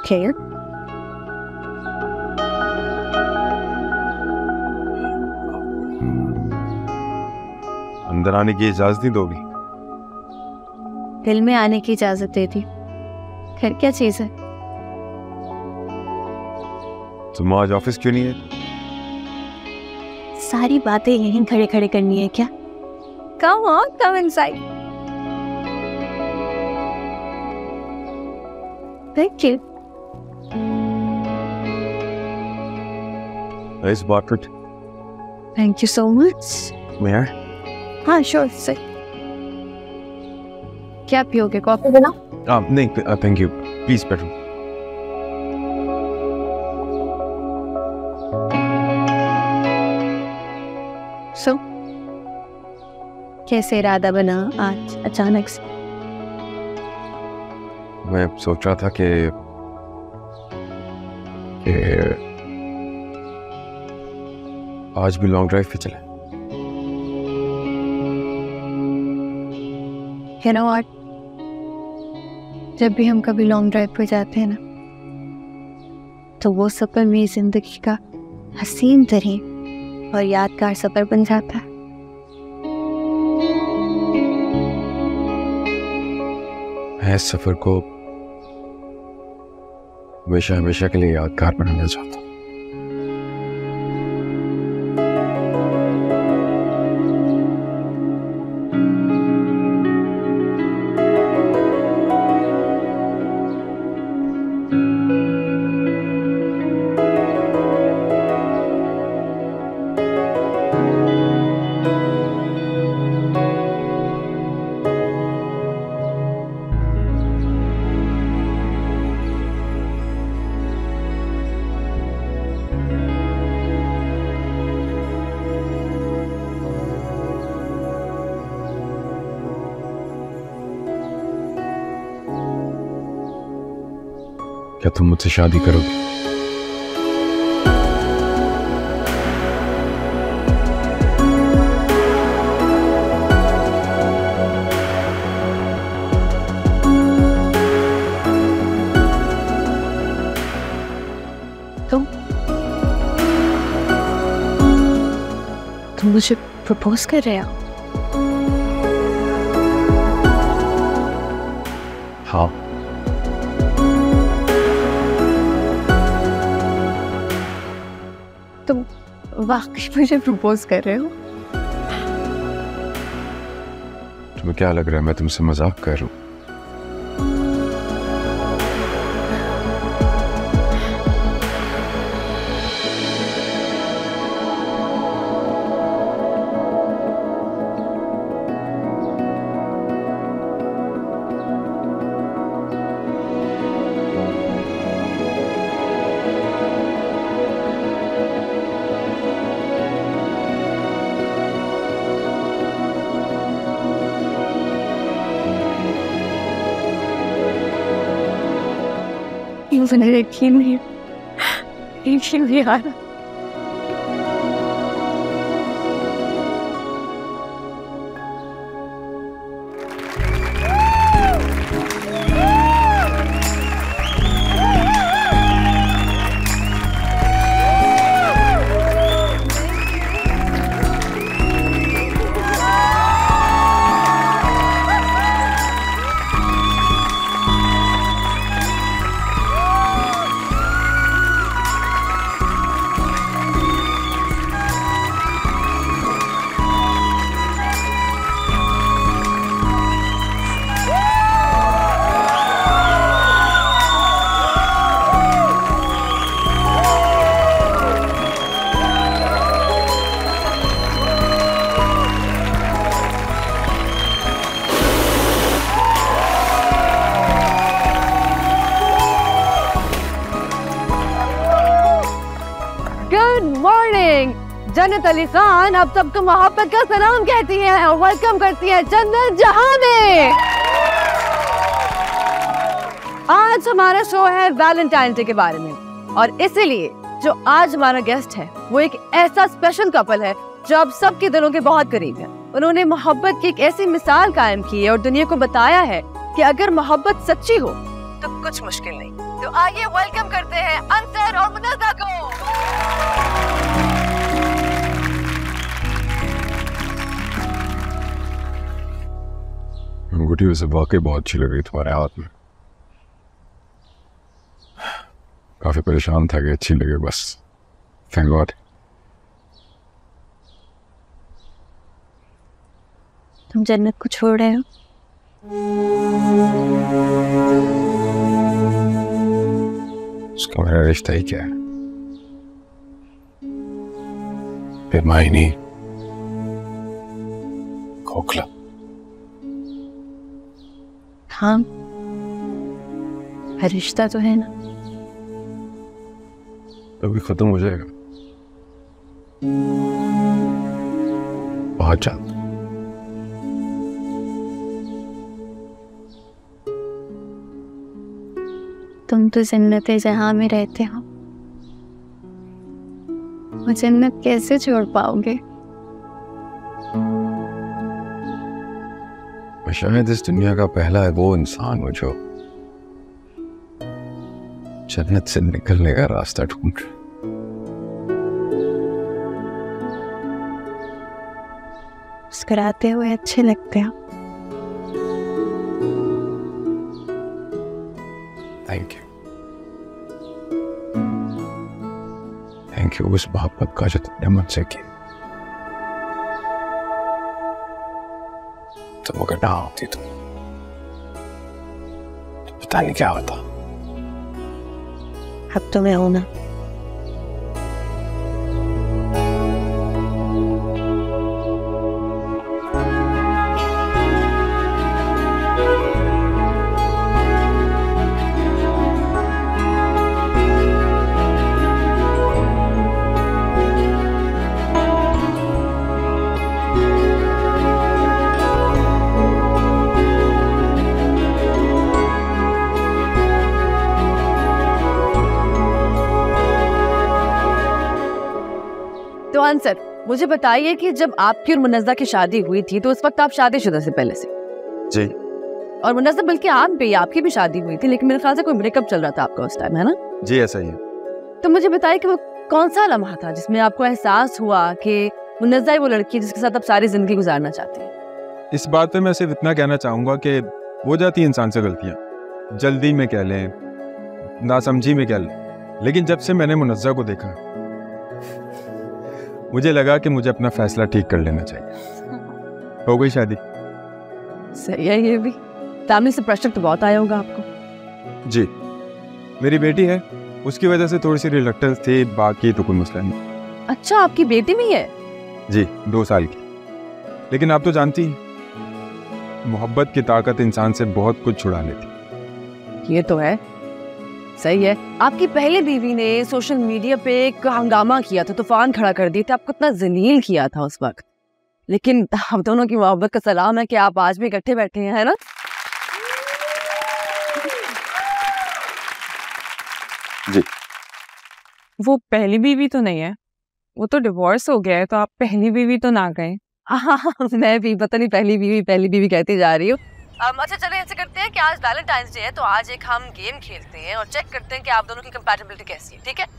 Okay. अंदर आने की इजाजत नहीं दोगी? दिल में आने की इजाजत दे दी। फिर क्या चीज है? तुम आज ऑफिस क्यों नहीं है? सारी बातें यहीं खड़े खड़े करनी है क्या? Come on, come inside. Thank you. Nice bucket. Thank you so much. Where? हाँ, sure, sir. क्या पियोगे? कॉफी बनाओ? नहीं, thank you. Please बैठो। So, कैसे इरादा बना आज अचानक से? मैं सोच रहा था कि आज भी लॉन्ग ड्राइव पे चले। You know what? जब भी हम कभी लॉन्ग ड्राइव पे जाते हैं ना, तो वो सफर मेरी जिंदगी का हसीन तरीन और यादगार सफर बन जाता है। मैं इस सफर को हमेशा हमेशा के लिए यादगार बनाना चाहता हूँ। क्या तुम मुझसे शादी करोगे? तुम मुझे प्रपोज कर रहे हो? हाँ। तुम वाकई मुझे प्रपोज कर रहे हो? तुम्हें क्या लग रहा है मैं तुमसे मजाक कर रहा हूँ? मुझे यकीन नहीं आ रहा। जन्नत अली खान अब सबको मोहब्बत का सलाम कहती हैं और वेलकम करती हैं जन्नत जहां में। आज हमारा शो है वैलेंटाइन डे के बारे में और इसीलिए जो आज हमारा गेस्ट है वो एक ऐसा स्पेशल कपल है जो अब सबके दिलों के बहुत करीब है। उन्होंने मोहब्बत की एक ऐसी मिसाल कायम की है और दुनिया को बताया है कि अगर मोहब्बत सच्ची हो तो कुछ मुश्किल नहीं। तो आइए वेलकम करते हैं अंतर और मुनज़्ज़ा को। अंगूठी वैसे वाकई बहुत अच्छी लग रही तुम्हारे हाथ में। काफी परेशान था कि अच्छी लगे, बस थैंक गॉड। तुम जन्नत को छोड़ रहे हो? उसका मेरा रिश्ता ही क्या है? बेमानी, खोखला। हाँ, रिश्ता तो है ना। अभी खत्म हो जाएगा बहुत जल्द। तुम तो जन्नत जहां में रहते हो, वो जन्नत कैसे छोड़ पाओगे? मैं शायद इस दुनिया का पहला है वो इंसान हूं जो जन्नत से निकलने का रास्ता ढूंढ रहा। मुस्कुराते हुए अच्छे लगते हो। थैंक यू, थैंक यू उस मोहब्बत का जो तुमने मुझसे की। तुम अगर ना होती तो पता नहीं क्या होता। अब तो मैं हूं ना। तो आंसर मुझे बताइए कि जब आपकी और मुनज़्ज़ा की शादी हुई थी तो उस वक्त आप शादीशुदा से पहले से? जी। और मुनज़्ज़ा बल्कि आप भी, आपकी भी शादी हुई थी, लेकिन मेरे ख्याल से कोई ब्रेकअप चल रहा था आपका उस टाइम, है ना? जी ऐसा ही है। तो मुझे बताइए कि वो कौन सा लम्हा था जिसमें आपको एहसास हुआ कि मुनज़्ज़ा ही वो लड़की जिसके साथ आप सारी जिंदगी गुजारना चाहते हैं? इस बात पे मैं सिर्फ इतना कहना चाहूँगा कि हो जाती है इंसान से गलतियाँ, जल्दी में कह लें, नासमझी में कह लें, लेकिन जब से मैंने मुनज़्ज़ा को देखा मुझे लगा कि मुझे अपना फैसला ठीक कर लेना चाहिए। हो गई शादी। सही है, ये भी फैमिली से प्रेशर तो बहुत आया होगा आपको। जी, मेरी बेटी है, उसकी वजह से थोड़ी सी रिलक्टेंस थी, बाकी तो कोई मसला नहीं। अच्छा, आपकी बेटी भी है? जी, 2 साल की। लेकिन आप तो जानती हैं मोहब्बत की ताकत इंसान से बहुत कुछ छुड़ा लेती। ये तो है, सही है। आपकी पहली बीवी ने सोशल मीडिया पे एक हंगामा किया था, तूफान खड़ा कर दिए थे, आपको इतना जलील किया था उस वक्त, लेकिन हम दोनों की मोहब्बत का सलाम है कि आप आज भी इकट्ठे बैठे हैं, है ना? जी। वो पहली बीवी तो नहीं है, वो तो डिवोर्स हो गया है, तो आप पहली बीवी तो ना गए। हाँ, मैं भी पता नहीं पहली बीवी कहती जा रही हूँ। अच्छा चले ऐसे करते हैं कि आज वैलेंटाइंस डे है, तो आज एक हम गेम खेलते हैं और चेक करते हैं कि आप दोनों की कंपैटिबिलिटी कैसी है, ठीक है?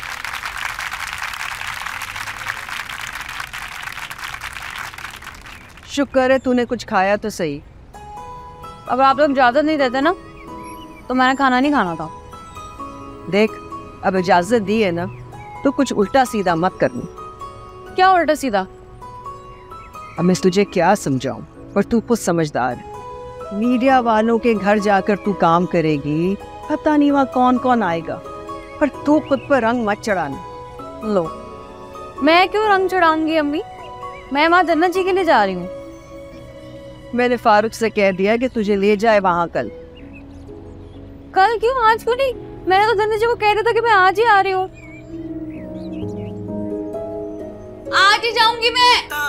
शुक्र है तूने कुछ खाया तो सही। अगर आप लोग इजाजत नहीं देते ना तो मैंने खाना नहीं खाना था। देख, अब इजाजत दी है ना तो कुछ उल्टा सीधा मत करना। क्या उल्टा सीधा? अब मैं तुझे क्या समझाऊं, पर तू कुछ समझदार है। मीडिया वालों के घर जाकर तू काम करेगी, पता नहीं वहाँ कौन कौन आएगा, पर तू खुद पर रंग मत चढ़ाना। लो, मैं क्यों रंग चढ़ाऊंगी अम्मी? मैं वहाँ जन्नत जी के लिए जा रही हूँ। मैंने फारूक से कह दिया कि तुझे ले जाए वहाँ कल। कल क्यों, आज क्यों नहीं? मैंने तो जन्नत जी को कह दिया था कि मैं आज ही आ रही हूँ। आज ही जाऊंगी मैं।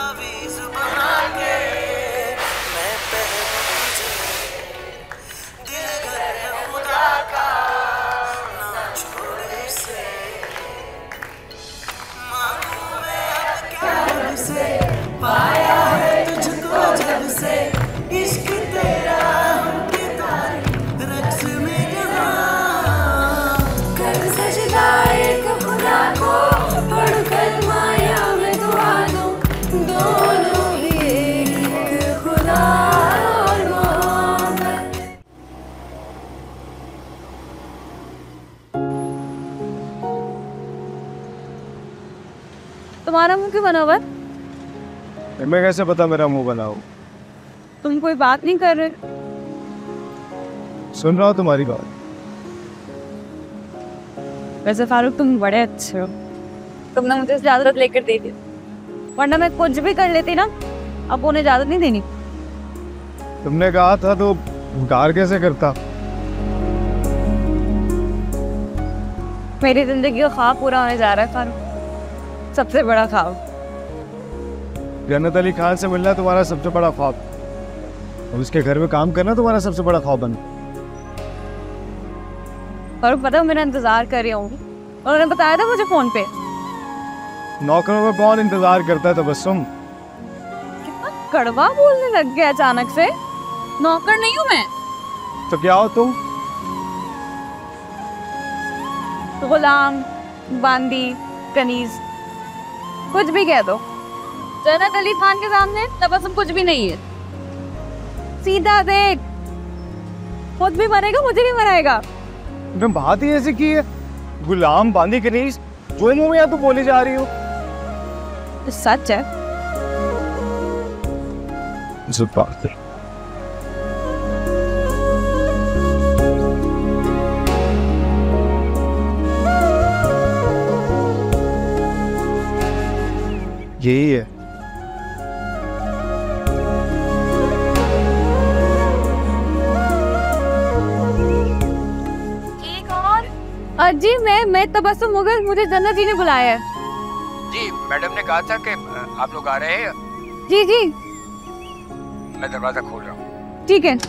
पाया है तुझको जब से इश्क तेरा रक्स में जहां तुम्हारा मुंह क्यों बना हुआ है? मैं कैसे पता मेरा मुंह बना हो? तुम कोई बात नहीं कर रहे। सुन रहा हूँ तुम्हारी बात। वैसे फारूक तुम बड़े अच्छे हो, तुमने मुझे इजाजत लेकर दे दी, वरना मैं कुछ भी कर लेती ना। अब उन्हें इजाजत नहीं देनी। तुमने कहा था तो इनकार कैसे करता? मेरी जिंदगी का ख्वाब पूरा होने जा रहा है फारूक, सबसे बड़ा ख्वाब। जन्नत अली खान से मिलना तुम्हारा सबसे बड़ा ख्वाब, और उसके घर में काम करना तुम्हारा सबसे बड़ा ख्वाब बन। फारूक पता है मेरा इंतजार कर रही होंगी, और उन्होंने बताया था मुझे फोन पे। नौकरों में कौन इंतजार करता है तबस्सुम? कितना कड़वा बोलने लग गया अचानक से। नौकर नहीं हूँ मैं। तो क्या हो तुम? गुलाम, बांदी, कनीज, कुछ भी कह दो। जन्नत अली खान के सामने तबस्सुम कुछ भी नहीं है। सीधा देख, खुद भी मरेगा, मुझे भी मराएगा। तुमने बात ही ऐसी की है, गुलाम, बांदी, कनीज, जो मुंह में या तू बोली जा रही हो। सच है। बात है। यही है। एक और अजी, मैं तबस्सुम मुगल, मुझे जन्नत जी ने बुलाया है। जी मैडम ने कहा था कि आप लोग आ रहे हैं। जी जी मैं दरवाजा खोल रहा हूँ। ठीक है।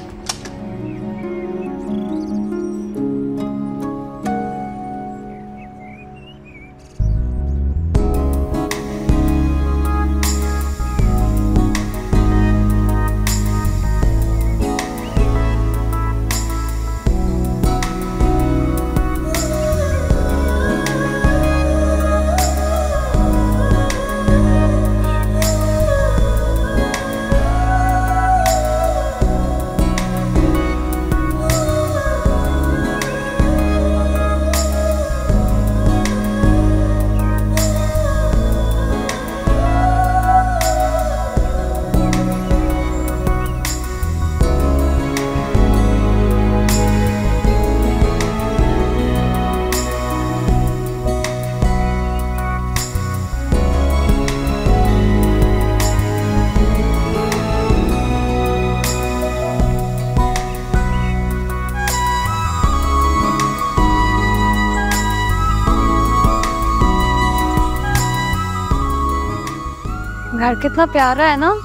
घर कितना प्यारा है ना,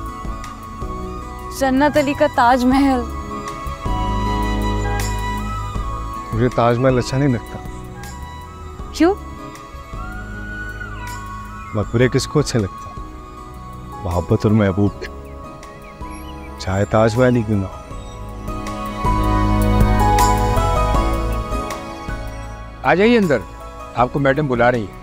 जन्नत अली का ताजमहल। मुझे ताजमहल अच्छा नहीं लगता। क्यों? मकबरे किसको अच्छे लगता? मोहब्बत और महबूब, चाहे ताजमहल ही क्यों ना हो। आ जाइए अंदर, आपको मैडम बुला रही है।